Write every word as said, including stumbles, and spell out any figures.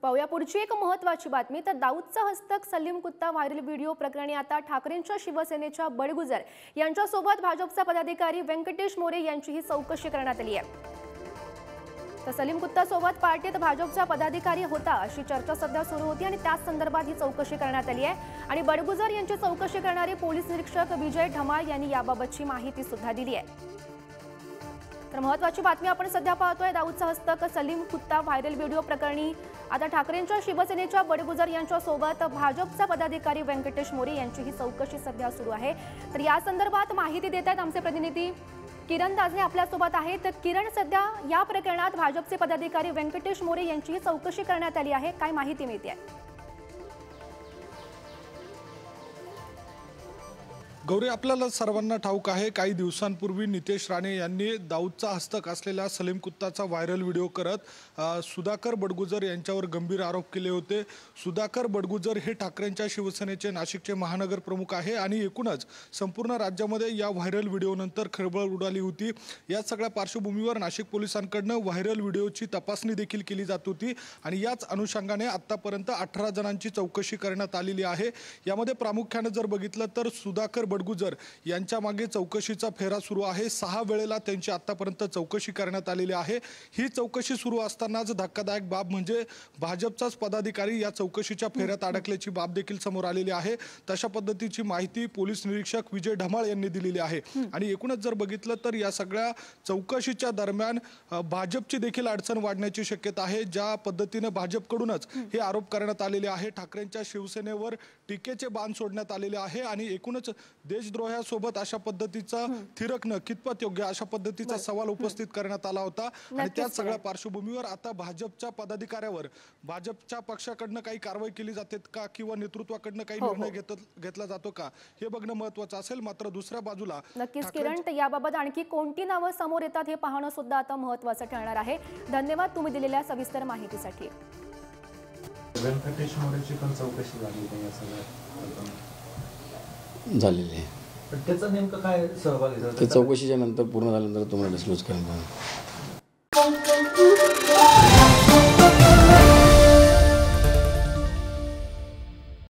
पाहूया पुढची एक महत्त्वाची बातमी। तर दाऊदचा हस्तक सलीम कुत्ता व्हायरल व्हिडिओ प्रकरणी आता ठाकरेंच्या शिवसेनेच्या बडगुजर यांच्यासोबत भाजपचा पदाधिकारी व्यंकटेश मोरे यांचीही चौकशी करण्यात आली आहे। तर सलीम कुत्ता सोबत पार्टीत भाजपचा पदाधिकारी होता अशी चर्चा सध्या सुरू होती आणि त्याच संदर्भात ही चौकशी करण्यात आली आहे आणि बडगुजर यांची चौकशी करणारे पोलीस निरीक्षक विजय ढमाळ यांनी याबाबतची माहिती सुद्धा दिली आहे। तर महत्त्वाची बातमी आपण सध्या पाहतोय। दाऊदचा हस्तक सलीम कुत्ता व्हायरल व्हिडिओ प्रकरणी आता ठाकरेंच्या शिवसेनेच्या बडगुजर यांच्यासोबत भाजपचा पदाधिकारी व्यंकटेश मोरे यांची ही चौकशी सध्या सुरू आहे। तर या संदर्भात माहिती देत आहेत आमचे प्रतिनिधी किरण दाजने आपल्यासोबत आहेत। तर किरण, सध्या या प्रकरणात भाजपचे पदाधिकारी व्यंकटेश मोरे यांची ही चौकशी करण्यात आली आहे, काय माहिती मिळते आहे? गौरी, आपल्याला सर्वांना ठाऊक आहे काही दिवसांपूर्वी नितेश राणे यांनी दाऊदचा हस्तक असलेल्या सलीम कुत्ताचा व्हायरल व्हिडिओ करत सुधाकर बडगुजर यांच्यावर गंभीर आरोप केले होते। सुधाकर बडगुजर हे ठाकरेंच्या शिवसेनेचे नाशिकचे महानगर प्रमुख आहे आणि एकूणच संपूर्ण राज्यामध्ये या व्हायरल व्हिडिओनंतर खळबळ उडाली होती। या सगळ्या पार्श्वभूमीवर नाशिक पोलिसांकडून व्हायरल व्हिडिओची तपासणी देखील केली जात होती आणि याच अनुषंगाने आतापर्यंत अठरा जणांची चौकशी करण्यात आलेली आहे। यामध्ये प्रामुख्याने जर बघितलं तर सुधाकर बडगुजर यांच्या मागे चौकशीचा फेरा सुरू आहे। सहा वेळेला त्यांची आतापर्यंत चौकशी करण्यात आलेली आहे। ही चौकशी सुरू असतानाच धक्कादायक बाब म्हणजे भाजपचाच पदाधिकारी या चौकशीच्या फेऱ्यात अडकल्याची बाब देखील समोर आलेली आहे। तशा पद्धतीची माहिती पोलीस निरीक्षक विजय ढमाळ यांनी दिलेली आहे आणि एकूणच जर बघितलं तर या सगळ्या चौकशीच्या दरम्यान भाजपची देखील अडचण वाढण्याची शक्यता आहे। ज्या पद्धतीने भाजपकडूनच हे आरोप करण्यात आलेले आहे, ठाकरेंच्या शिवसेनेवर टीकेचे बाण सोडण्यात आलेले आहे आणि एकूणच देशद्रोहासोबत अशा पद्धतीचा थिरकणं कितपत योग्य अशा पद्धतीचा सवाल उपस्थित करण्यात आला होता आणि त्याच सगळ्या पार्श्वभूमीवर आता भाजपच्या पदाधिकाऱ्यावर भाजपच्या पक्षाकडनं काही कारवाई केली जाते का किंवा नेतृत्वाकडनं काही निर्णय घेतला जातो का हे बघणं महत्त्वाचं असेल। मात्र दुसऱ्या बाजूला नक्कीच किरण, याबाबत आणखी कोणती नावं समोर येतात हे पाहणं सुद्धा आता महत्त्वाचं ठरणार आहे। धन्यवाद तुम्ही दिलेल्या सविस्तर माहितीसाठी। व्यंकटेश मोरेची पण चौकशी झाली या सगळ्या झालेली आहे। त्याचं नेमकं काय सहभाग आहे? ते चौकशीच्या नंतर पूर्ण झाल्यानंतर तुम्हाला डिस्क्लोज करेन।